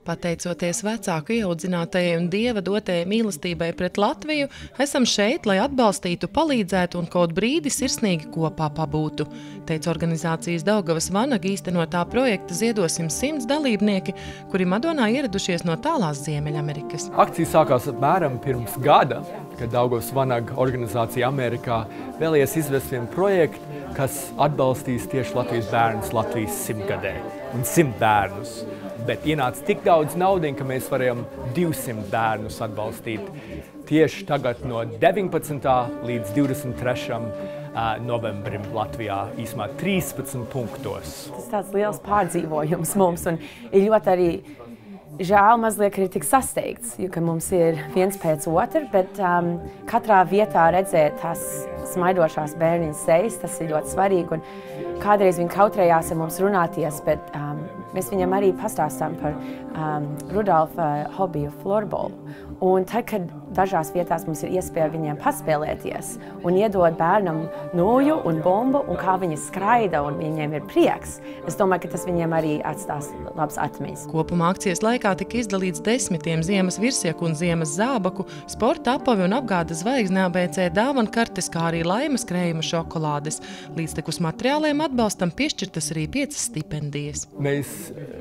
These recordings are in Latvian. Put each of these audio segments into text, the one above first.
Pateicoties vecāku ieaudzinātajai un Dieva dotajai mīlestībai pret Latviju, esam šeit, lai atbalstītu, palīdzētu un kaut brīdi sirsnīgi kopā pabūtu, teica organizācijas Daugavas Vanaga īstenotā projekta Ziedosim 100 dalībnieki, kuri Madonā ieradušies no tālās Ziemeļamerikas. Akcija sākās apmēram pirms gada, kad Daugavas Vanaga organizācija Amerikā vēlējās izvest vienu projektu, kas atbalstīs tieši Latvijas bērnus Latvijas 100-gadē un 100 bērnus. Bet ienāca tik daudz naudas, ka mēs varējām 200 bērnus atbalstīt tieši tagad no 19. līdz 23. Novembrim Latvijā, īsumā 13 punktos. Tas tāds liels pārdzīvojums mums un ir ļoti arī žēl mazliet, ka ir tik sasteigts, jo mums ir viens pēc otra, bet katrā vietā redzēt tās smaidošās bērniņas sejas, tas ir ļoti svarīgi. Un kādreiz viņi kautrējās ar mums runāties, bet mēs viņam arī pastāstām par Rudolfa hobiju florbolu. Un tad, kad dažās vietās mums ir iespēja ar viņiem paspēlēties un iedot bērnam nūju un bumbu un kā viņi skraida un viņiem ir prieks, es domāju, ka tas viņiem arī atstās labs atmiņas. Kopumā akcijas laikā tika izdalīts 10 ziemas virsieku un ziemas zābaku, sporta apavi un apgādes zvaigzne ABC dāvankartes, kā arī laimas krējuma šokolādes. Līdztekus materiāliem atbalstam piešķirtas arī 5 stipendijas. Mēs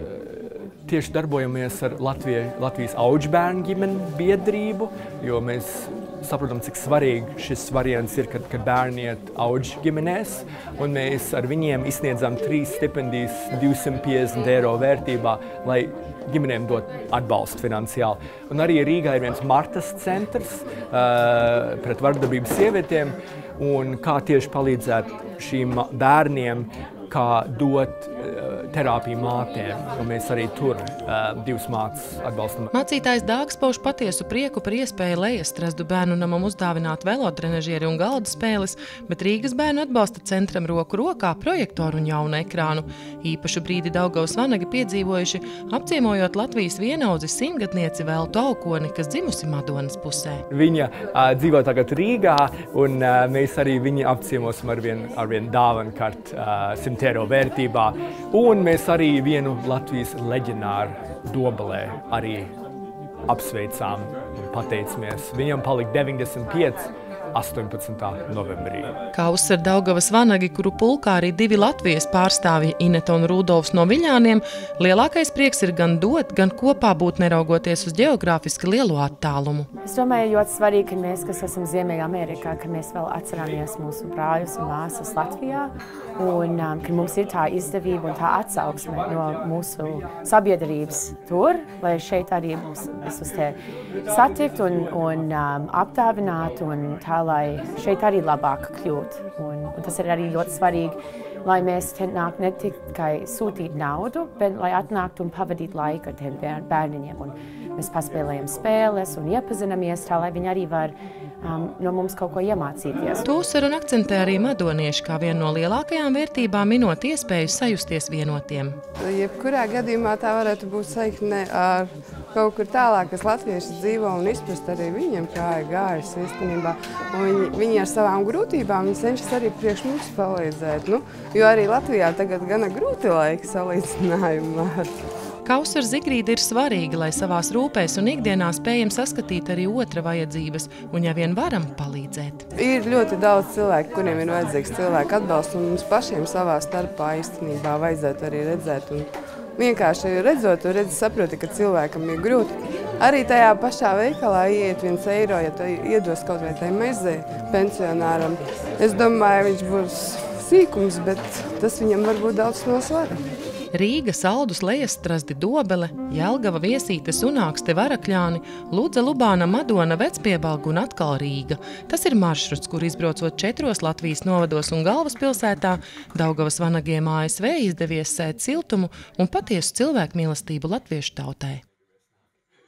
tieši darbojamies ar Latvijas auģbērnu ģimeni biedrību, jo mēs saprotam, cik svarīgi šis variants ir, kad bērni iet auģu ģimenēs, un mēs ar viņiem izsniedzam 3 stipendijas 250 eiro vērtībā, lai ģimenēm dot atbalstu finansiāli. Un arī Rīgā ir viens Martas centrs pret vardarbību sievietēm, un kā tieši palīdzēt šīm bērniem, kā dot terapiju mātēm, un mēs arī tur 2 mātes atbalstam. Mācītājs Dāgs pauž patiesu prieku par iespēju Lejastrazdu bērnu namam uzdāvināt velotrenažieri un galda spēles, bet Rīgas bērnu atbalsta centram roku rokā projektoru un jaunu ekrānu. Īpašu brīdi Daugavas Vanagi piedzīvojuši, apciemojot Latvijas vienaudzi 100-gadnieci Veltu Aukoni, kas dzimusi Madonas pusē. Viņa dzīvo tagad Rīgā, un mēs arī viņu apciemosim ar vienu dāvankarti 100 eiro vērtībā. Un mēs arī vienu Latvijas leģendāru Dobelē arī apsveicām un pateicamies. Viņam palika 95. 18. novembrī. Kā uzsver Daugavas Vanagi, kuru pulkā arī 2 Latvijas pārstāvji Ineta un Rudolfs no Viļāniem, lielākais prieks ir gan dot, gan kopā būt neraugoties uz ģeogrāfiski lielo attālumu. Es domāju, ļoti svarīgi, ka mēs, kas esam Ziemeļamerikā, ka mēs vēl atceramies mūsu brāļus un māsas Latvijā, un ka mums ir tā izdevība un tā atsauksme no mūsu sabiedrības tur, lai šeit arī mums visus te satikt un apdāvināt un tā, lai šeit arī labāk kļūt. Un tas ir arī ļoti svarīgi, lai mēs te nāk ne tikai sūtīt naudu, bet lai atnāktu un pavadīt laiku ar tiem bērniņiem. Un mēs paspēlējam spēles un iepazinamies tā, lai viņi arī var no mums kaut ko iemācīties. To uzsver un akcentē arī madonieši kā vienu no lielākajām vērtībām, minot iespēju sajusties vienotiem. Jebkurā gadījumā tā varētu būt saikne ar kaut kur tālāk, kas latvieši dzīvo un izprast arī viņiem, kā ir gājis īstenībā. Un viņi ar savām grūtībām viņi cenšas arī priekš mums palīdzēt. Jo arī Latvijā tagad gana grūti laiki salīdzinājumā. Kā uzsver Zigrīda, ir svarīgi, lai savās rūpēs un ikdienā spējam saskatīt arī otra vajadzības un, ja vien varam, palīdzēt. Ir ļoti daudz cilvēku, kuriem ir vajadzīgs cilvēku atbalsts, un mums pašiem savā starpā īstenībā vajadzētu arī redzēt. Un vienkārši redzot, saproti, ka cilvēkam ir grūti. Arī tajā pašā veikalā ieiet 1 eiro, ja tu iedos kaut vai tai maizei pensionāram. Es domāju, viņš būs sīkums, bet tas viņam var būt daudz no svara. Rīga, Saldus, Lejastrazdi, Dobele, Jelgava, Viesītes, Unākste, Varakļāni, Ludza, Lubāna, Madona, Vecpiebalga un atkal Rīga. Tas ir maršruts, kur izbraucot 4 Latvijas novados un galvaspilsētā, Daugavas Vanagiem ASV izdevies sēt siltumu un patiesu cilvēku mīlestību latviešu tautai.